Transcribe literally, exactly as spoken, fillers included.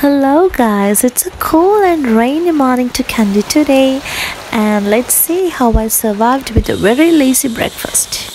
Hello guys, it's a cool and rainy morning to Kandy today, and let's see how I survived with a very lazy breakfast.